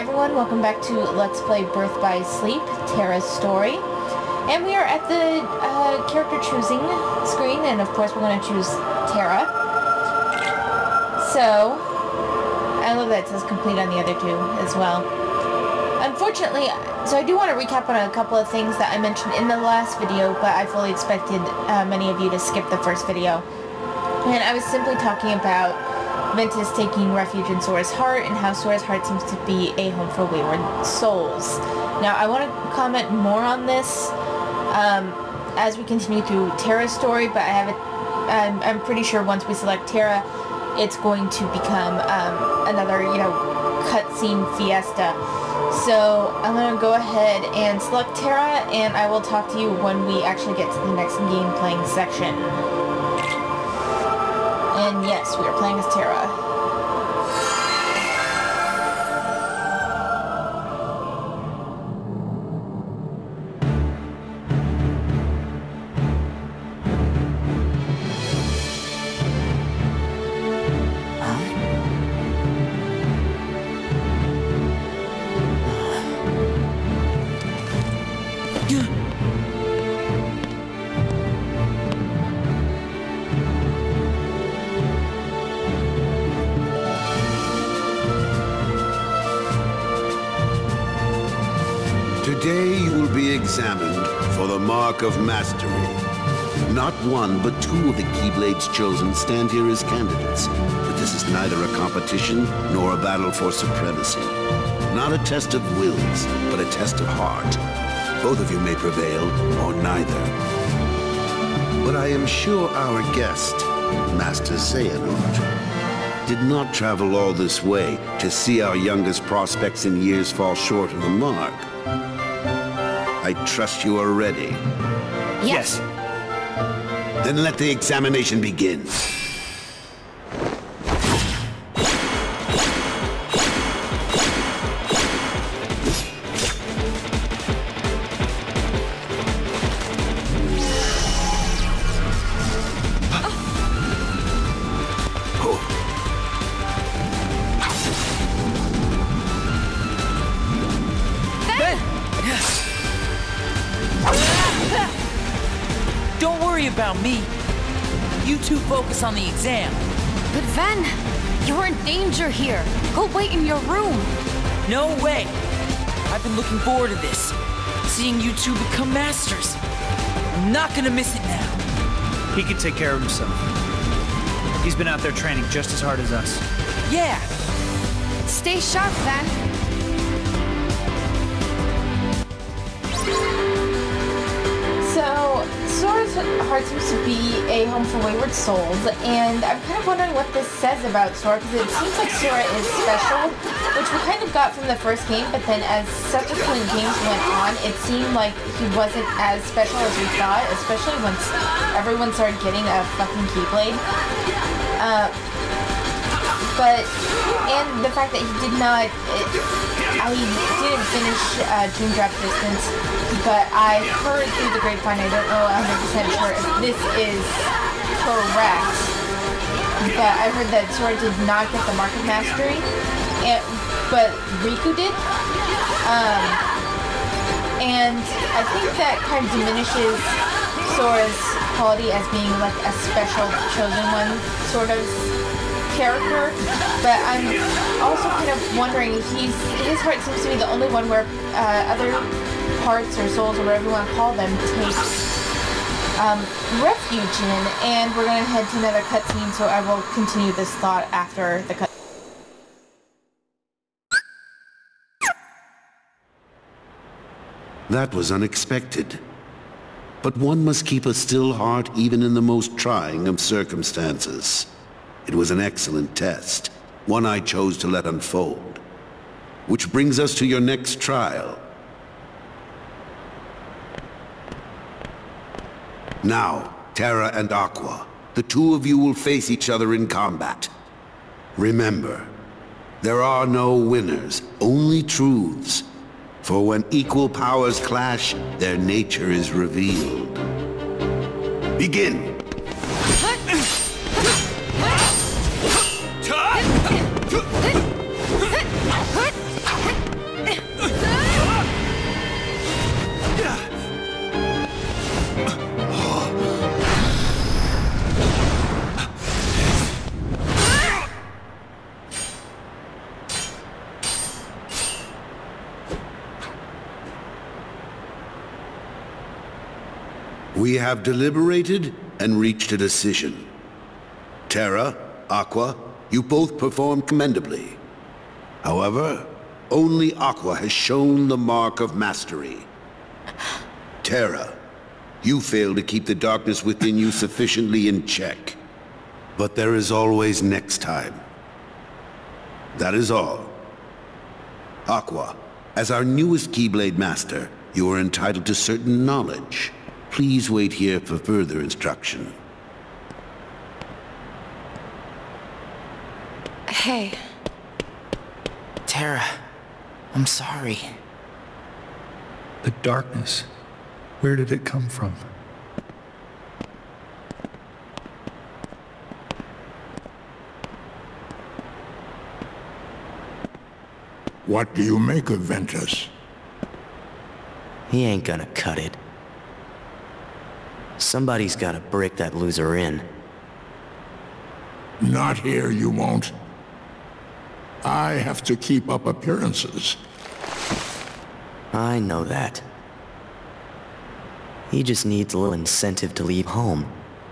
everyone, welcome back to Let's Play Birth by Sleep, Terra's story. And we are at the character choosing screen, and of course we're going to choose Terra. So, I love that it says complete on the other two as well. Unfortunately, so I do want to recap on a couple of things that I mentioned in the last video, but I fully expected many of you to skip the first video. And I was simply talking about Ventus taking refuge in Sora's heart, and how Sora's heart seems to be a home for wayward souls. Now, I want to comment more on this as we continue through Terra's story, but I'm pretty sure once we select Terra, it's going to become another, cutscene fiesta. So I'm going to go ahead and select Terra, and I will talk to you when we actually get to the next game playing section. And yes, we are playing as Terra. Today you will be examined for the mark of mastery. Not one, but two of the Keyblades chosen stand here as candidates. But this is neither a competition nor a battle for supremacy. Not a test of wills, but a test of heart. Both of you may prevail, or neither. But I am sure our guest, Master Xehanort, did not travel all this way to see our youngest prospects in years fall short of the mark. I trust you are ready. Yes. Then let the examination begin. Don't worry about me. You two focus on the exam. But Ven, you're in danger here. Go wait in your room. No way. I've been looking forward to this. Seeing you two become masters. I'm not gonna miss it now. He can take care of himself. He's been out there training just as hard as us. Yeah. Stay sharp, Ven. So, Sora's heart seems to be a home for wayward souls, and I'm kind of wondering what this says about Sora, because it seems like Sora is special, which we kind of got from the first game, but then as subsequent games went on, it seemed like he wasn't as special as we thought, especially once everyone started getting a fucking Keyblade. And the fact that he did not, I didn't finish Dream Drop Distance, but I heard through the grapevine, I don't know 100% sure if this is correct, but I heard that Sora did not get the Mark of Mastery, but Riku did, and I think that kind of diminishes Sora's quality as being like a special chosen one sort of character, but I'm also kind of wondering, his heart seems to be the only one where other hearts or souls or whatever you want to call them take refuge in, and we're going to head to another cutscene, so I will continue this thought after the cut. That was unexpected. But one must keep a still heart even in the most trying of circumstances. It was an excellent test, one I chose to let unfold. Which brings us to your next trial. Now, Terra and Aqua, the two of you will face each other in combat. Remember, there are no winners, only truths. For when equal powers clash, their nature is revealed. Begin! We have deliberated and reached a decision. Terra, Aqua, you both performed commendably. However, only Aqua has shown the mark of mastery. Terra, you failed to keep the darkness within you sufficiently in check. But there is always next time. That is all. Aqua, as our newest Keyblade Master, you are entitled to certain knowledge. Please wait here for further instruction. Hey. Terra, I'm sorry. The darkness. Where did it come from? What do you make of Ventus? He ain't gonna cut it. Somebody's gotta break that loser in. Not here, you won't. I have to keep up appearances. I know that. He just needs a little incentive to leave home.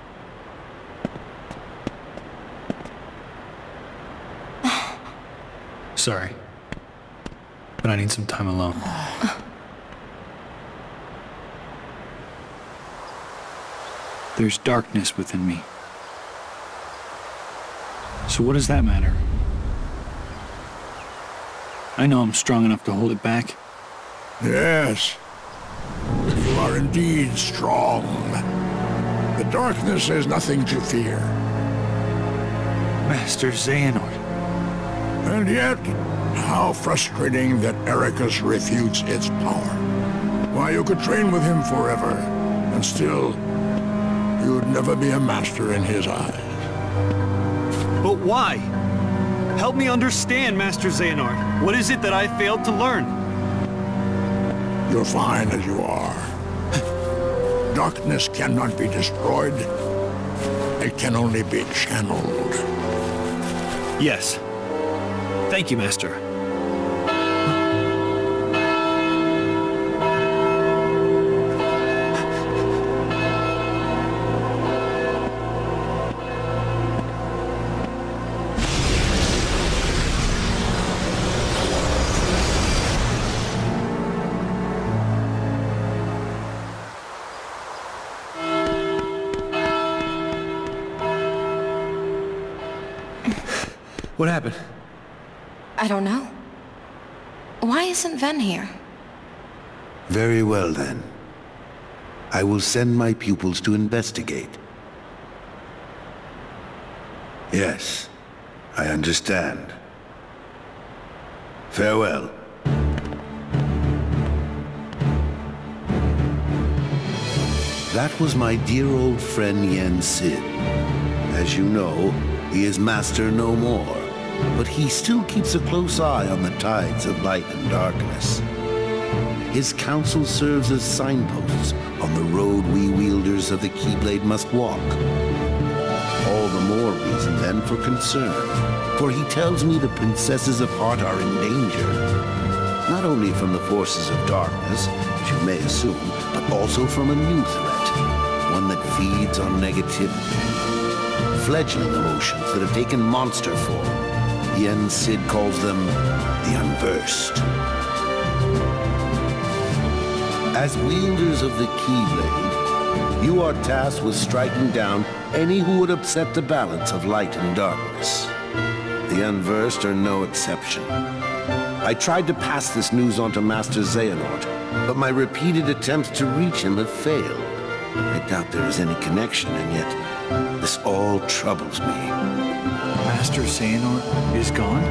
Sorry. But I need some time alone. There's darkness within me. So what does that matter? I know I'm strong enough to hold it back. Yes. You are indeed strong. The darkness has nothing to fear. Master Xehanort. And yet, how frustrating that Ericus refutes its power. Why, you could train with him forever, and still, you would never be a master in his eyes. But why? Help me understand, Master Xehanort. What is it that I failed to learn? You're fine as you are. Darkness cannot be destroyed. It can only be channeled. Yes. Thank you, Master. What happened? I don't know. Why isn't Ven here? Very well, then. I will send my pupils to investigate. Yes, I understand. Farewell. That was my dear old friend Yen Sid. As you know, he is master no more, but he still keeps a close eye on the tides of light and darkness. His counsel serves as signposts on the road we wielders of the Keyblade must walk. All the more reason then for concern, for he tells me the princesses of heart are in danger, not only from the forces of darkness, as you may assume, but also from a new threat, one that feeds on negativity. Fledgling emotions that have taken monster form. Yen Sid calls them the Unversed. As wielders of the Keyblade, you are tasked with striking down any who would upset the balance of light and darkness. The Unversed are no exception. I tried to pass this news on to Master Xehanort, but my repeated attempts to reach him have failed. I doubt there is any connection, and yet this all troubles me. Master Xehanort is gone?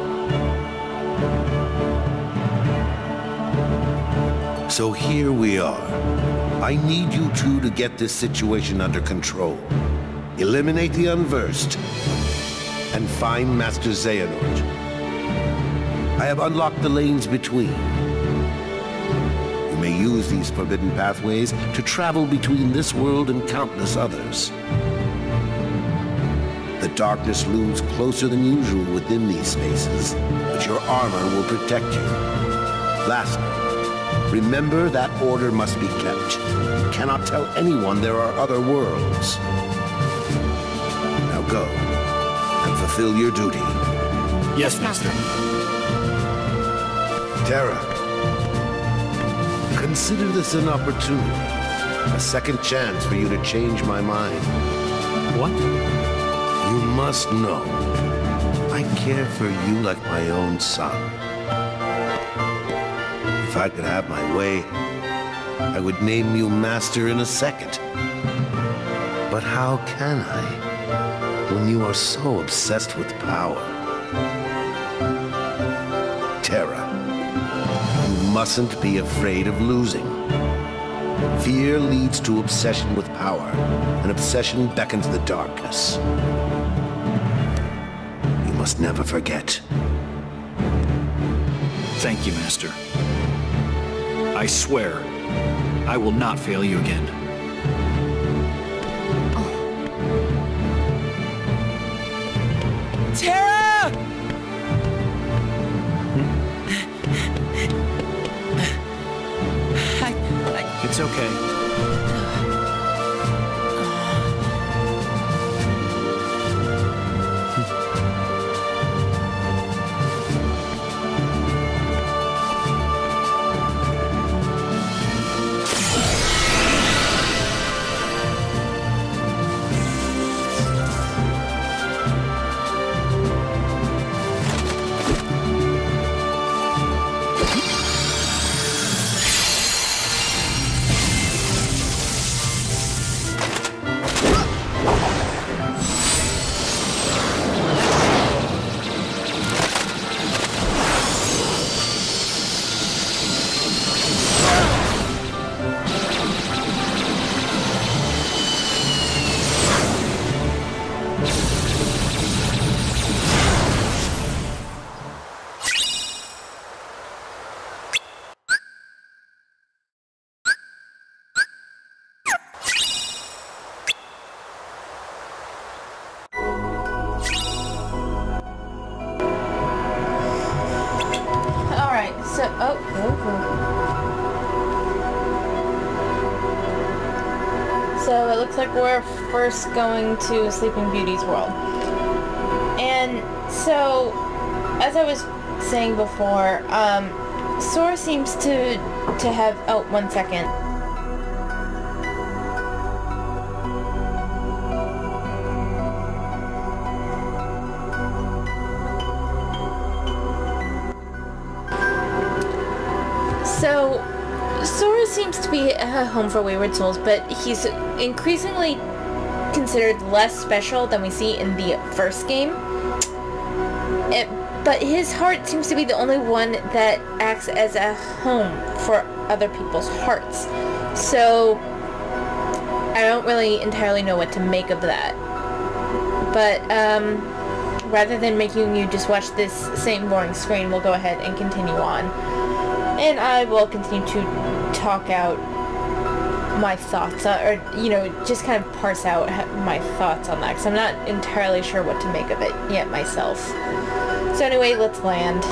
So here we are. I need you two to get this situation under control. Eliminate the Unversed, and find Master Xehanort. I have unlocked the lanes between. You may use these forbidden pathways to travel between this world and countless others. The darkness looms closer than usual within these spaces, but your armor will protect you. Lastly, Remember, that order must be kept. You cannot tell anyone there are other worlds. Now go, and fulfill your duty. Yes, Master. Terra, consider this an opportunity. A second chance for you to change my mind. What? You must know, I care for you like my own son. If I could have my way, I would name you Master in a second. But how can I, when you are so obsessed with power? Terra, you mustn't be afraid of losing. Fear leads to obsession with power, and obsession beckons the darkness. You must never forget. Thank you, Master. I swear, I will not fail you again. Terra! It's okay. So it looks like we're first going to Sleeping Beauty's world. And so, as I was saying before, Sora seems to have... Oh, 1 second. So, Sora seems to be a home for wayward souls, but he's increasingly considered less special than we see in the first game. But his heart seems to be the only one that acts as a home for other people's hearts. So, I don't really entirely know what to make of that. But, rather than making you just watch this same boring screen, we'll go ahead and continue on. And I will continue to talk out my thoughts, or, you know, just kind of parse out my thoughts on that, because I'm not entirely sure what to make of it yet myself. So anyway, let's land.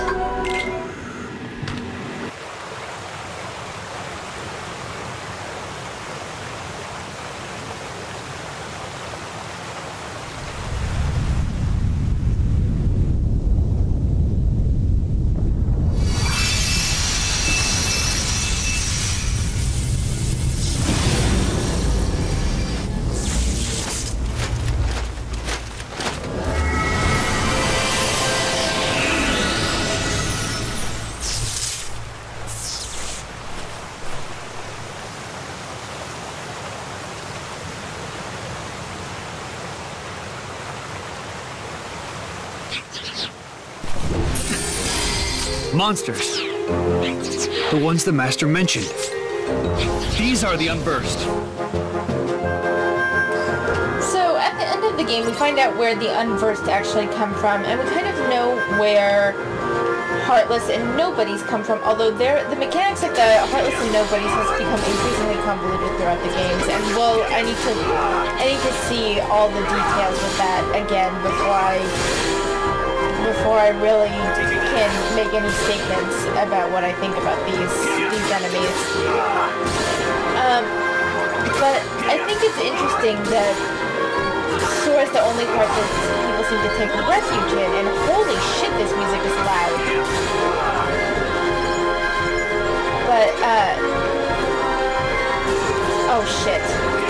Monsters. The ones the Master mentioned. These are the Unversed. So, at the end of the game, we find out where the Unversed actually come from, and we kind of know where Heartless and Nobodies come from, although the mechanics of the Heartless and Nobodies has become increasingly convoluted throughout the games, and well, I need to see all the details with that again before I really can make any statements about what I think about these enemies. But I think it's interesting that Sora's the only part that people seem to take refuge in, and holy shit, this music is loud. But, oh shit.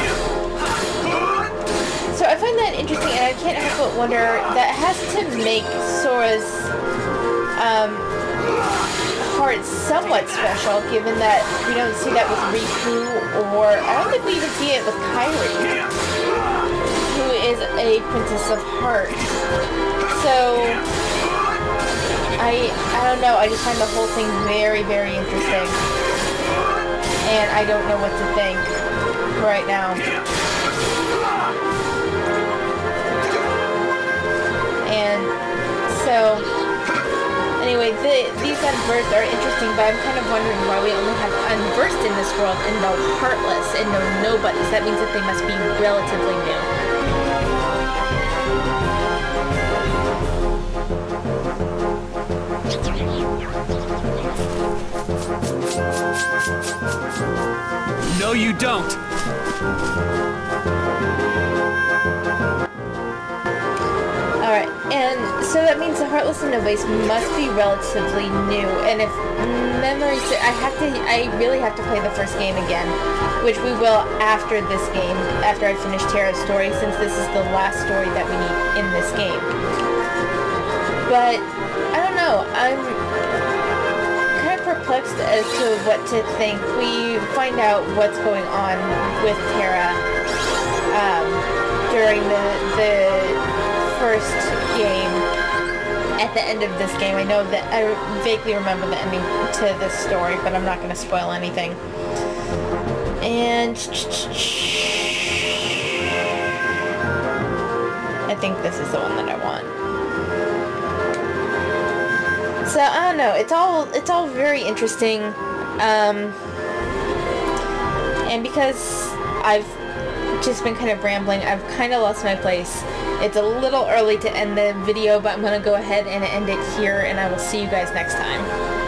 So I find that interesting, and I can't help but wonder, that has to make Sora's, heart somewhat special, given that we don't see that with Riku, or I don't think we even see it with Kairi, who is a Princess of Heart. So, I don't know, I just find the whole thing very, very interesting. And I don't know what to think right now. And so, anyway, these unversed are interesting, but I'm kind of wondering why we only have unversed in this world and no heartless and no nobodies. That means that they must be relatively new. No, you don't! Alright, and so that means the Heartless and Novice must be relatively new, and if memory I really have to play the first game again, which we will after this game, after I finish Terra's story, since this is the last story that we need in this game. But, I don't know, I'm kind of perplexed as to what to think. We find out what's going on with Terra, during the first game, at the end of this game. I know that I vaguely remember the ending to this story, but I'm not going to spoil anything. And I think this is the one that I want. So I don't know. It's all very interesting. And because I've just been kind of rambling, I've kind of lost my place. It's a little early to end the video, but I'm going to go ahead and end it here, and I will see you guys next time.